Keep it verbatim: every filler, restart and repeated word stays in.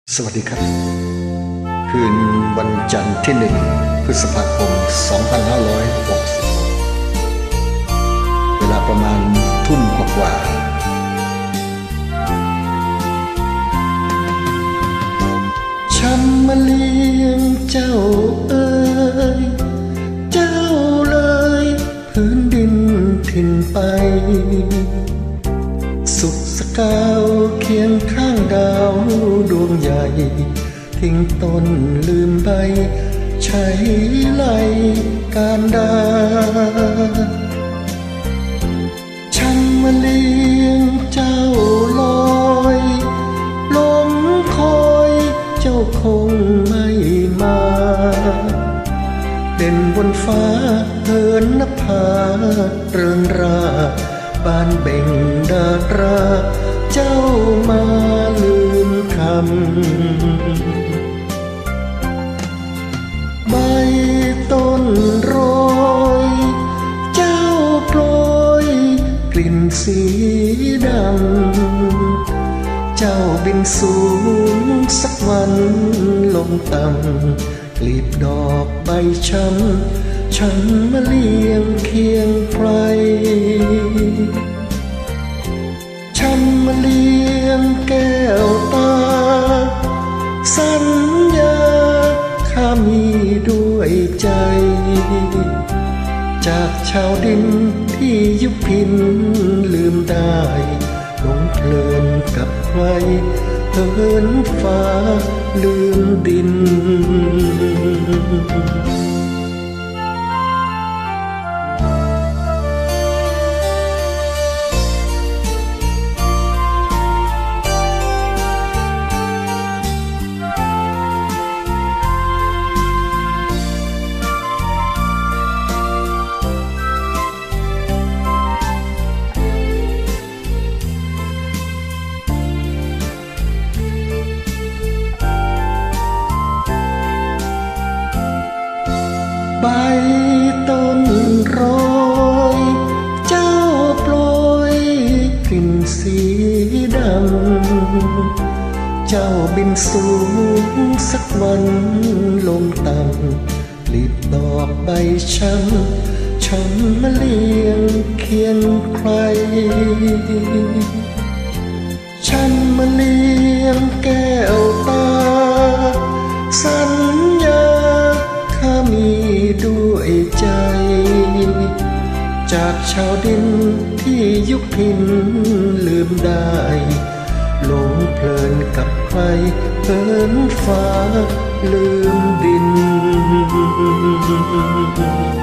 สวัสดีครับคืนวันจันทร์ที่หนึ่งพฤษภาคมสองพันห้าร้อยหกสิบเวลาประมาณทุ่มกว่าๆฉันมาเลี้ยงเจ้าเอ๋ยเจ้าเลยพื้นดินถิ่นไปสุขสกาวเคียงข้างดาวดวงใหญ่ทิ้งต้นลืมใบใช้ไหลการดาฉันมาเลี้ยงเจ้าลอยลมคอยเจ้าคงไม่มาเด่นบนฟ้าเหินนภาเริงราบ้านเบ่งดาราเจ้ามาลืมคำใบต้นโรยเจ้าโปรยกลิ่นสีดำเจ้าบินสูงสักวันลงต่ำกลีบดอกใบช้ำฉันมาเลี้ยงเคียงไพรฉันมาเลี้ยงแก้วตาสัญญาข้ามีด้วยใจจากชาวดินที่ยุพินลืมได้หลงเพลินกับใครเหินฟ้าลืมดินใบต้นโรยเจ้าโปรยกลิ่นสีดำเจ้าบินสูงสักวันลงต่ำกลีบดอกใบช้ำฉันมาเลี้ยงเคียงใครฉันมาเลี้ยงแก้วตาสัญญาข้ามีด้วยใจจากชาวดินที่ยุพินลืมได้หลงเพลินกับใครเหินฟ้าลืมดิน